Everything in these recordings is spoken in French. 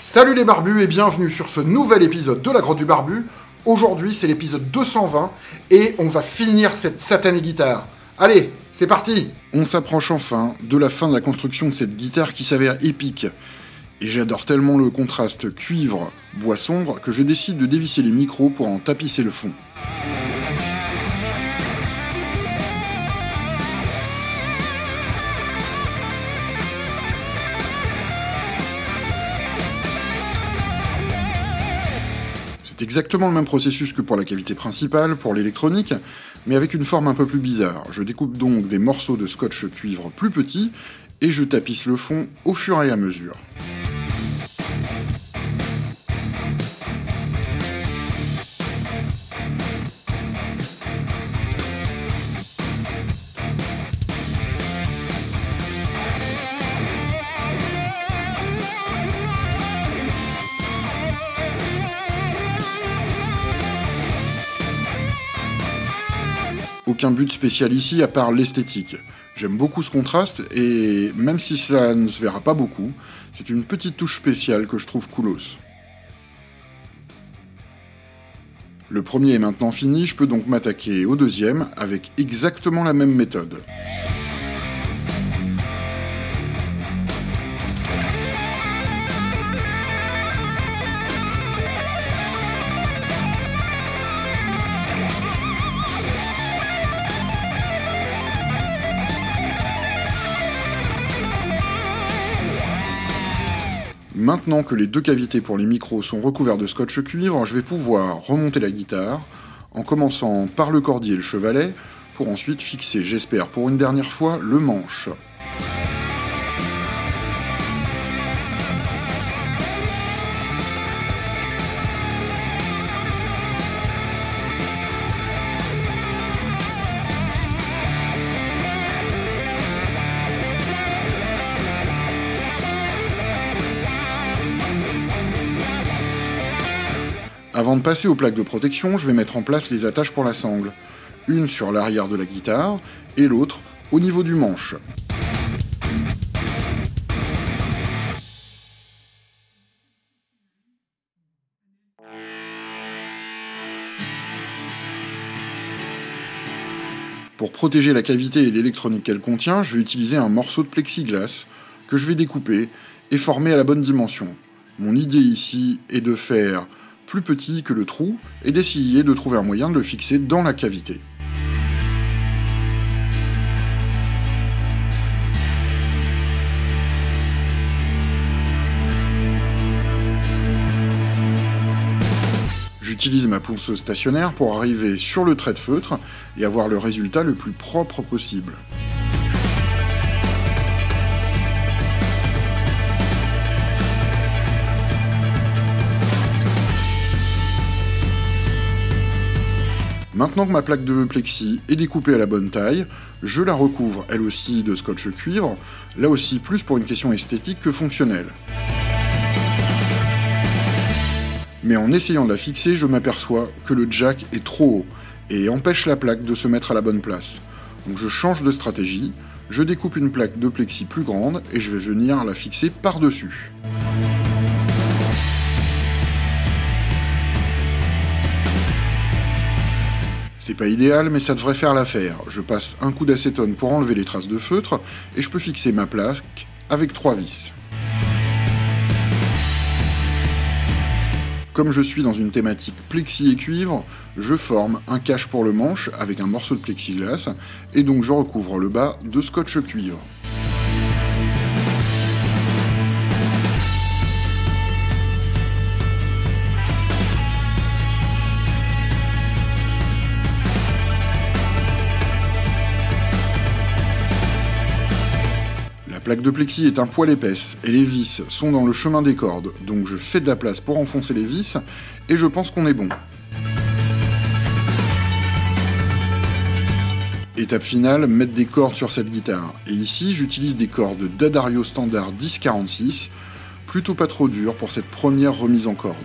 Salut les barbus et bienvenue sur ce nouvel épisode de la Grotte du Barbu. Aujourd'hui c'est l'épisode 220 et on va finir cette satanée guitare. Allez, c'est parti! On s'approche enfin de la fin de la construction de cette guitare qui s'avère épique. Et j'adore tellement le contraste cuivre-bois sombre que je décide de dévisser les micros pour en tapisser le fond. C'est exactement le même processus que pour la cavité principale, pour l'électronique, mais avec une forme un peu plus bizarre. Je découpe donc des morceaux de scotch cuivre plus petits et je tapisse le fond au fur et à mesure. Aucun but spécial ici à part l'esthétique. J'aime beaucoup ce contraste et même si ça ne se verra pas beaucoup, c'est une petite touche spéciale que je trouve coolos. Le premier est maintenant fini, je peux donc m'attaquer au deuxième avec exactement la même méthode. Maintenant que les deux cavités pour les micros sont recouverts de scotch cuivre, je vais pouvoir remonter la guitare en commençant par le cordier et le chevalet pour ensuite fixer, j'espère pour une dernière fois, le manche. Avant de passer aux plaques de protection, je vais mettre en place les attaches pour la sangle. Une sur l'arrière de la guitare et l'autre au niveau du manche. Pour protéger la cavité et l'électronique qu'elle contient, je vais utiliser un morceau de plexiglas que je vais découper et former à la bonne dimension. Mon idée ici est de faire plus petit que le trou et d'essayer de trouver un moyen de le fixer dans la cavité. J'utilise ma ponceuse stationnaire pour arriver sur le trait de feutre et avoir le résultat le plus propre possible. Maintenant que ma plaque de plexi est découpée à la bonne taille, je la recouvre elle aussi de scotch cuivre, là aussi plus pour une question esthétique que fonctionnelle. Mais en essayant de la fixer, je m'aperçois que le jack est trop haut et empêche la plaque de se mettre à la bonne place. Donc je change de stratégie, je découpe une plaque de plexi plus grande et je vais venir la fixer par-dessus. C'est pas idéal, mais ça devrait faire l'affaire. Je passe un coup d'acétone pour enlever les traces de feutre, et je peux fixer ma plaque avec 3 vis. Comme je suis dans une thématique plexi et cuivre, je forme un cache pour le manche avec un morceau de plexiglas, et donc je recouvre le bas de scotch cuivre. La plaque de plexi est un poil épaisse et les vis sont dans le chemin des cordes, donc je fais de la place pour enfoncer les vis et je pense qu'on est bon. Étape finale, mettre des cordes sur cette guitare. Et ici, j'utilise des cordes d'Addario standard 1046, plutôt pas trop dures pour cette première remise en corde.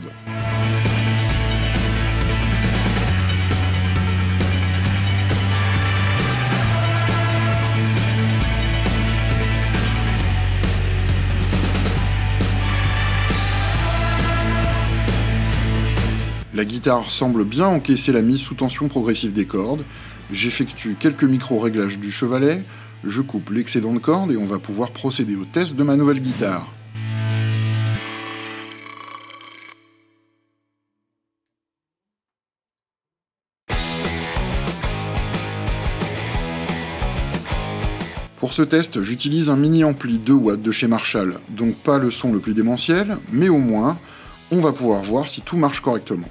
La guitare semble bien encaisser la mise sous tension progressive des cordes. J'effectue quelques micro-réglages du chevalet, je coupe l'excédent de cordes et on va pouvoir procéder au test de ma nouvelle guitare. Pour ce test, j'utilise un mini-ampli 2 watts de chez Marshall, donc pas le son le plus démentiel, mais au moins, on va pouvoir voir si tout marche correctement.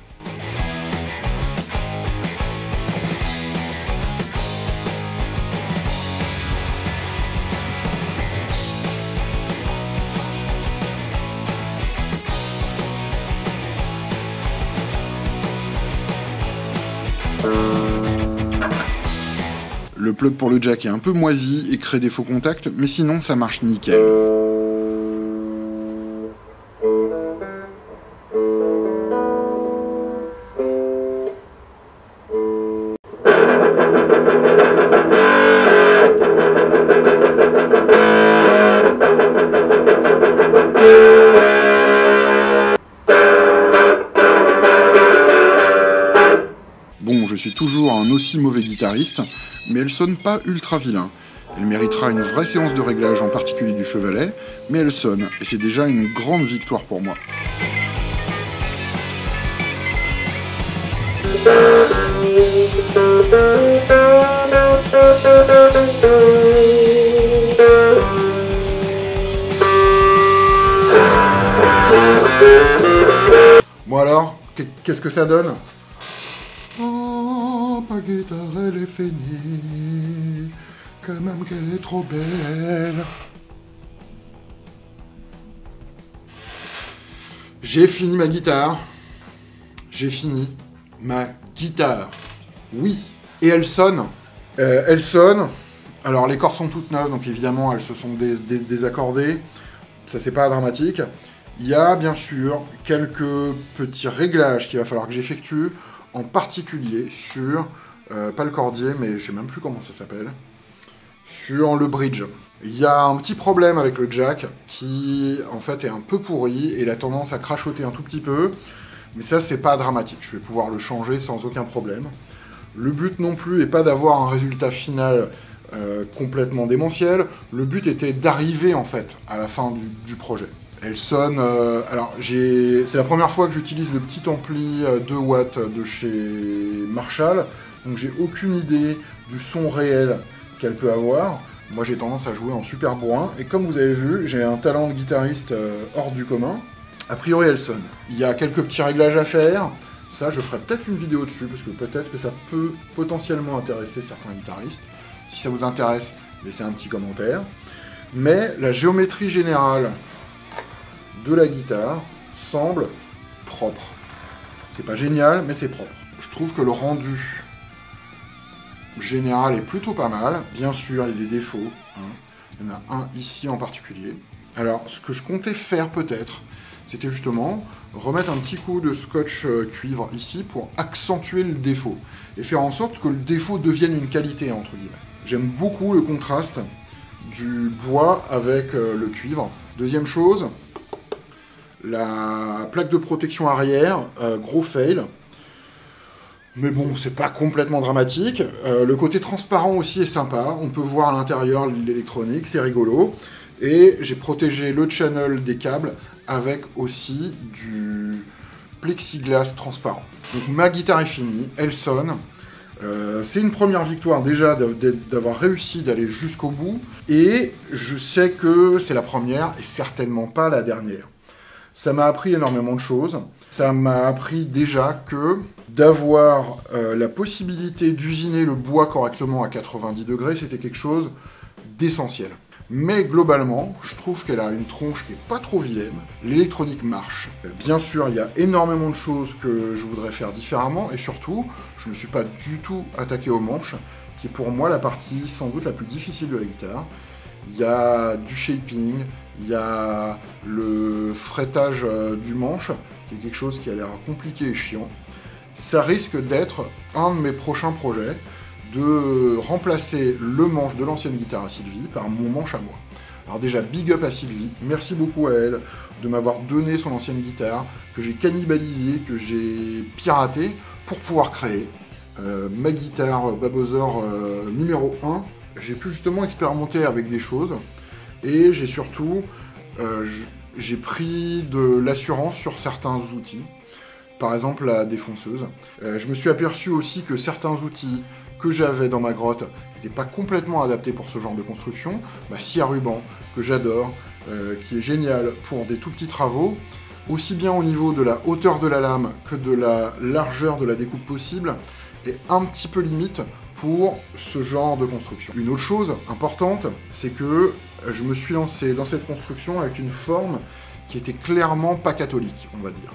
Le plug pour le jack est un peu moisi et crée des faux contacts, mais sinon ça marche nickel. Bon, je suis toujours un aussi mauvais guitariste, mais elle sonne pas ultra vilain. Elle méritera une vraie séance de réglage, en particulier du chevalet, mais elle sonne, et c'est déjà une grande victoire pour moi. Bon alors, qu'est-ce que ça donne? Oh, ma guitare, elle est finie. Quand même qu'elle est trop belle. J'ai fini ma guitare. J'ai fini ma guitare. Oui. Et elle sonne. Elle sonne. Alors, les cordes sont toutes neuves, donc évidemment, elles se sont désaccordées. Ça, c'est pas dramatique. Il y a, bien sûr, quelques petits réglages qu'il va falloir que j'effectue, en particulier sur, pas le cordier, mais je sais même plus comment ça s'appelle, sur le bridge. Il y a un petit problème avec le jack qui, en fait, est un peu pourri et il a tendance à crachoter un tout petit peu, mais ça, c'est pas dramatique. Je vais pouvoir le changer sans aucun problème. Le but non plus n'est pas d'avoir un résultat final complètement démentiel. Le but était d'arriver, en fait, à la fin du projet. Elle sonne... alors, c'est la première fois que j'utilise le petit ampli 2 watts de chez Marshall, donc j'ai aucune idée du son réel qu'elle peut avoir. Moi, j'ai tendance à jouer en super bourrin, et comme vous avez vu, j'ai un talent de guitariste hors du commun. A priori, elle sonne. Il y a quelques petits réglages à faire. Ça, je ferai peut-être une vidéo dessus, parce que peut-être que ça peut potentiellement intéresser certains guitaristes. Si ça vous intéresse, laissez un petit commentaire. Mais la géométrie générale de la guitare semble propre. C'est pas génial, mais c'est propre. Je trouve que le rendu général est plutôt pas mal. Bien sûr, il y a des défauts. Il y en a un ici en particulier. Alors, ce que je comptais faire peut-être, c'était justement remettre un petit coup de scotch cuivre ici pour accentuer le défaut et faire en sorte que le défaut devienne une qualité, entre guillemets. J'aime beaucoup le contraste du bois avec le cuivre. Deuxième chose, la plaque de protection arrière, gros fail. Mais bon, c'est pas complètement dramatique. Le côté transparent aussi est sympa. On peut voir à l'intérieur l'électronique, c'est rigolo. Et j'ai protégé le channel des câbles avec aussi du plexiglas transparent. Donc ma guitare est finie, elle sonne. C'est une première victoire déjà d'avoir réussi d'aller jusqu'au bout. Et je sais que c'est la première et certainement pas la dernière. Ça m'a appris énormément de choses. Ça m'a appris déjà que d'avoir la possibilité d'usiner le bois correctement à 90 degrés, c'était quelque chose d'essentiel. Mais globalement, je trouve qu'elle a une tronche qui n'est pas trop vilaine. L'électronique marche. Bien sûr, il y a énormément de choses que je voudrais faire différemment. Et surtout, je ne me suis pas du tout attaqué aux manches, qui est pour moi la partie sans doute la plus difficile de la guitare. Il y a du shaping, il y a le fretage du manche, qui est quelque chose qui a l'air compliqué et chiant. Ça risque d'être un de mes prochains projets, de remplacer le manche de l'ancienne guitare à Sylvie par mon manche à moi. Alors déjà, big up à Sylvie, merci beaucoup à elle de m'avoir donné son ancienne guitare, que j'ai cannibalisée, que j'ai piratée, pour pouvoir créer ma guitare Babosaur numéro 1. J'ai pu justement expérimenter avec des choses, et j'ai surtout j'ai pris de l'assurance sur certains outils, par exemple la défonceuse. Je me suis aperçu aussi que certains outils que j'avais dans ma grotte n'étaient pas complètement adaptés pour ce genre de construction. Ma scie à ruban, que j'adore, qui est géniale pour des tout petits travaux, aussi bien au niveau de la hauteur de la lame que de la largeur de la découpe possible, est un petit peu limite pour ce genre de construction. Une autre chose importante, c'est que je me suis lancé dans cette construction avec une forme qui était clairement pas catholique, on va dire.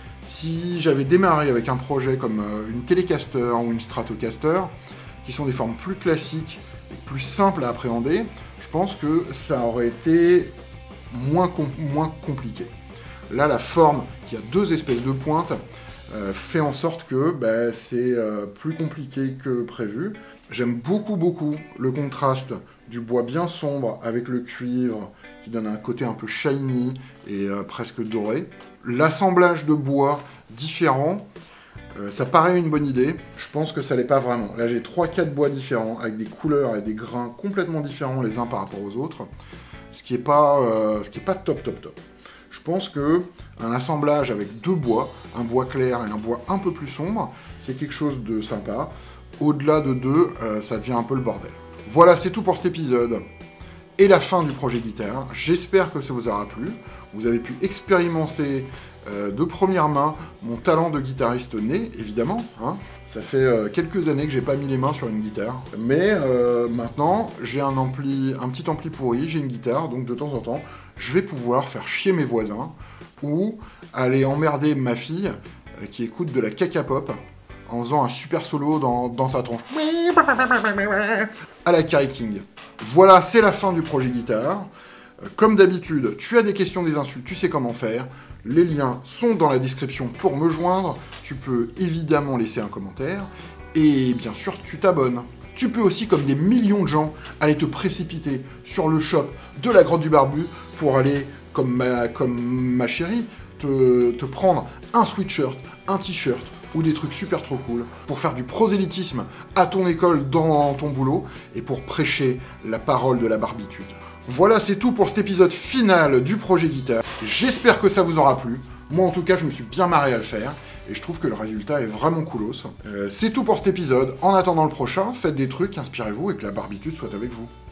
Si j'avais démarré avec un projet comme une Telecaster ou une Stratocaster, qui sont des formes plus classiques, plus simples à appréhender, je pense que ça aurait été moins compliqué. Là, la forme, qui a deux espèces de pointes, fait en sorte que c'est plus compliqué que prévu. J'aime beaucoup le contraste du bois bien sombre avec le cuivre, qui donne un côté un peu shiny et presque doré. L'assemblage de bois différents, ça paraît une bonne idée, je pense que ça l'est pas vraiment. Là j'ai 3-4 bois différents, avec des couleurs et des grains complètement différents les uns par rapport aux autres, ce qui est pas top. Je pense que un assemblage avec deux bois, un bois clair et un bois un peu plus sombre, c'est quelque chose de sympa. Au-delà de deux, ça devient un peu le bordel. Voilà, c'est tout pour cet épisode et la fin du projet guitare. J'espère que ça vous aura plu. Vous avez pu expérimenter de première main mon talent de guitariste né, évidemment. Hein. Ça fait quelques années que j'ai pas mis les mains sur une guitare. Mais maintenant, j'ai un petit ampli pourri, j'ai une guitare, donc de temps en temps, je vais pouvoir faire chier mes voisins ou aller emmerder ma fille qui écoute de la caca pop en faisant un super solo dans sa tronche. À la Carrie King. Voilà, c'est la fin du projet guitare. Comme d'habitude, tu as des questions, des insultes, tu sais comment faire. Les liens sont dans la description pour me joindre. Tu peux évidemment laisser un commentaire. Et bien sûr, tu t'abonnes. Tu peux aussi, comme des millions de gens, aller te précipiter sur le shop de la Grotte du Barbu pour aller, comme ma chérie, te prendre un sweatshirt, un t-shirt, ou des trucs super trop cool, pour faire du prosélytisme à ton école, dans ton boulot, et pour prêcher la parole de la barbitude. Voilà, c'est tout pour cet épisode final du projet guitare. J'espère que ça vous aura plu. Moi, en tout cas, je me suis bien marré à le faire, et je trouve que le résultat est vraiment coolos. C'est tout pour cet épisode. En attendant le prochain, faites des trucs, inspirez-vous, et que la barbitude soit avec vous.